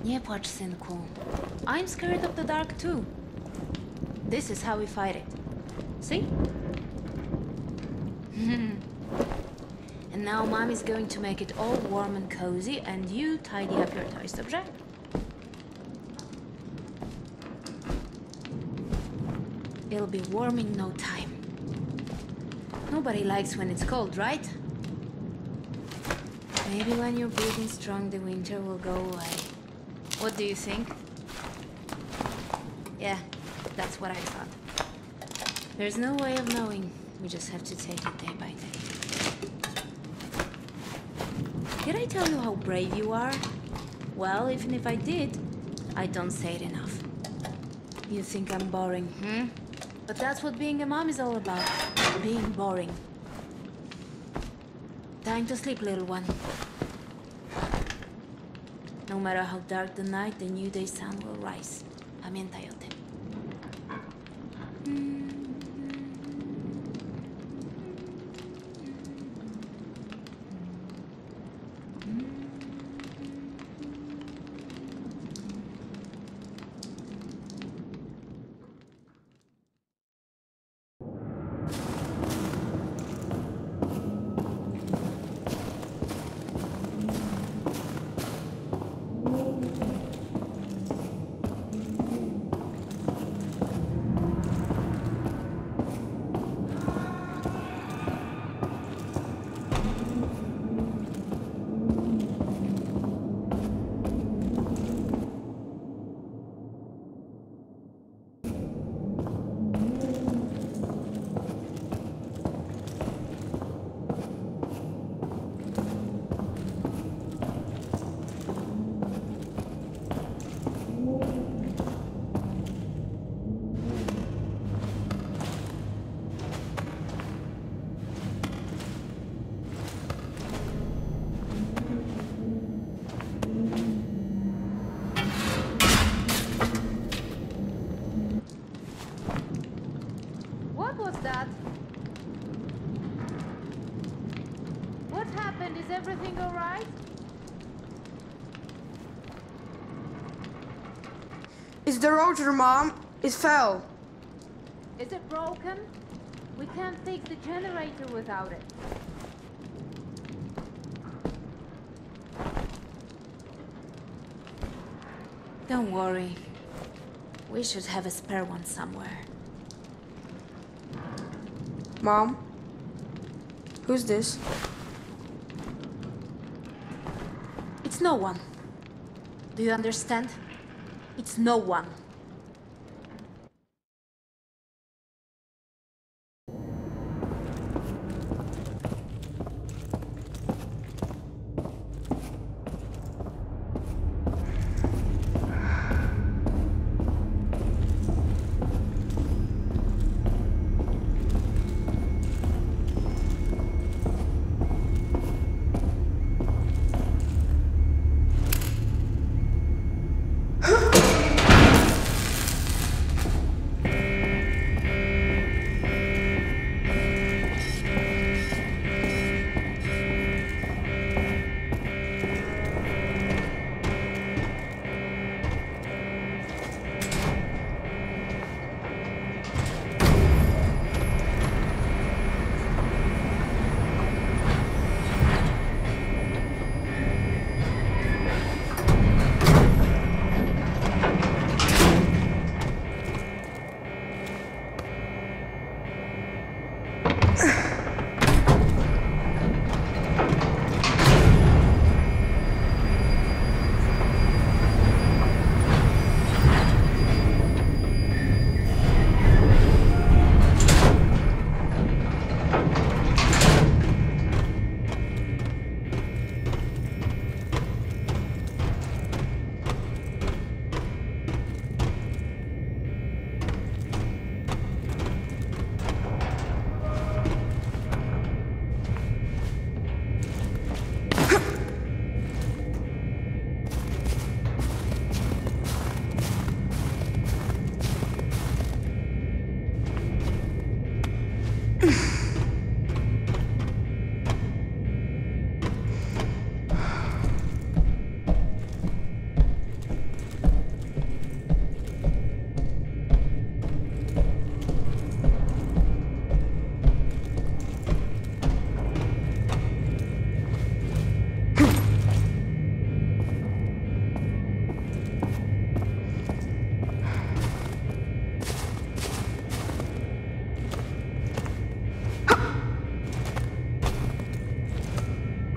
Nie płacz, synku. I'm scared of the dark too. This is how we fight it. See? And now Mom is going to make it all warm and cozy, and you tidy up your toys, dobrze? It'll be warm in no time. Nobody likes when it's cold, right? Maybe when you're breathing strong, the winter will go away. What do you think? Yeah, that's what I thought. There's no way of knowing. We just have to take it day by day. Did I tell you how brave you are? Well, even if I did, I don't say it enough. You think I'm boring, hmm? But that's what being a mom is all about. Being boring. Time to sleep, little one. No matter how dark the night, the new day sun will rise. Pamiętaj o tym. That? What happened? Is everything all right? It's the rotor, Mom. It fell. Is it broken? We can't fix the generator without it. Don't worry. We should have a spare one somewhere. Mom? Who's this? It's no one. Do you understand? It's no one.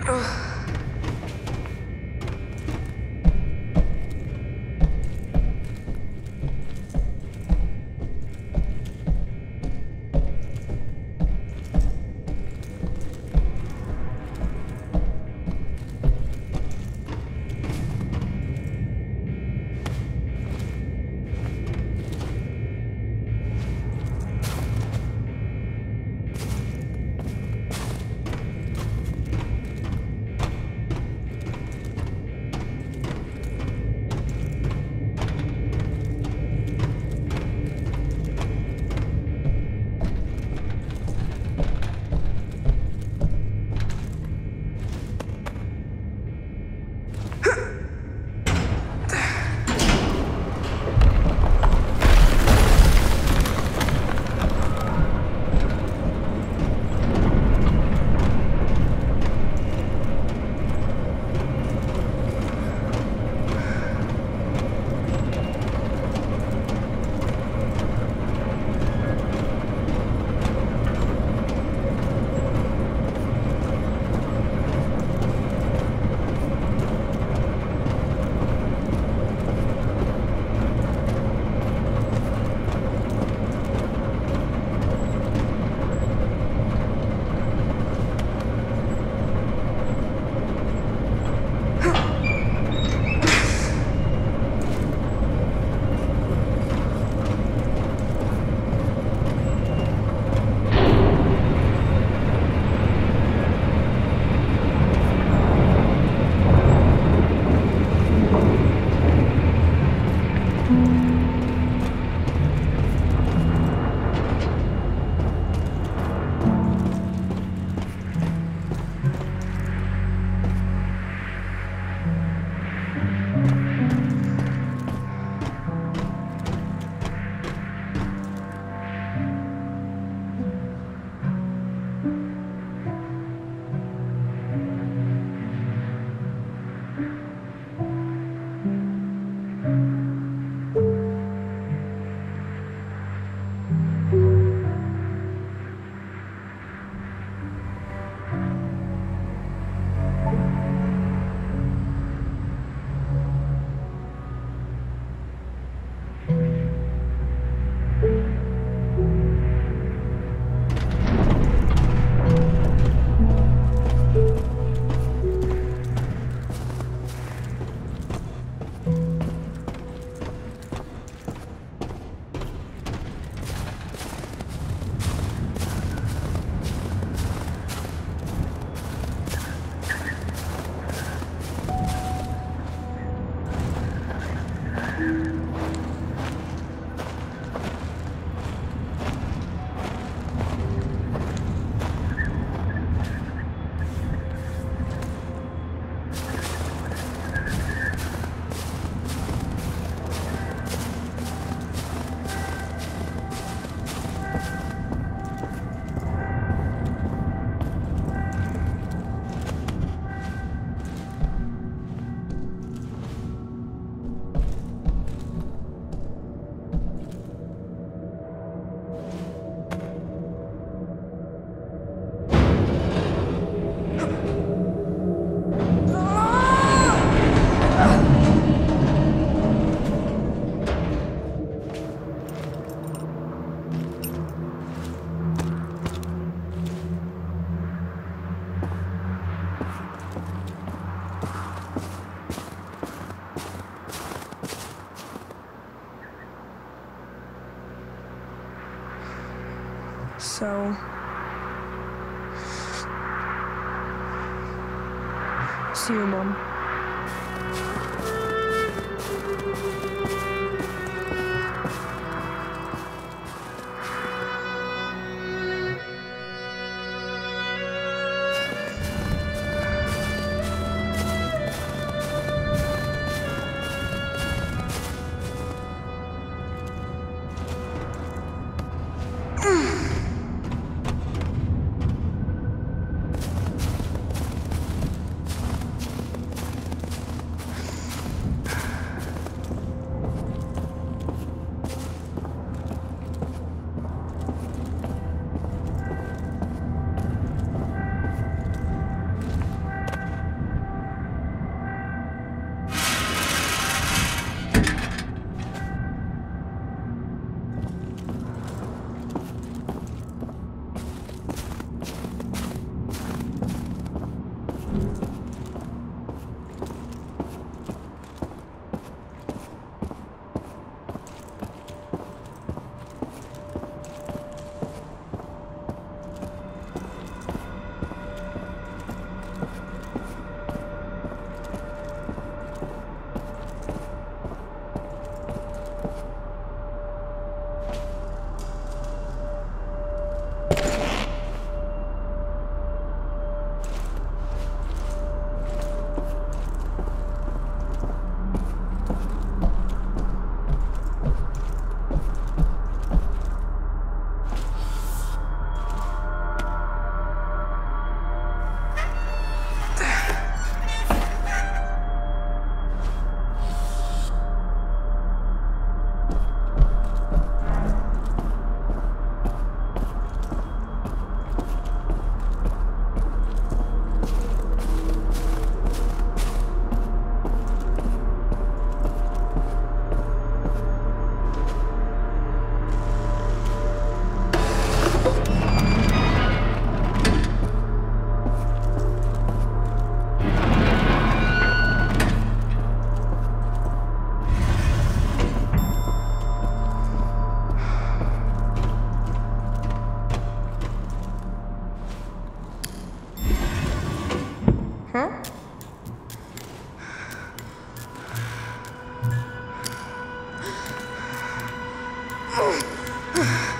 So... see you, Mom. Huh?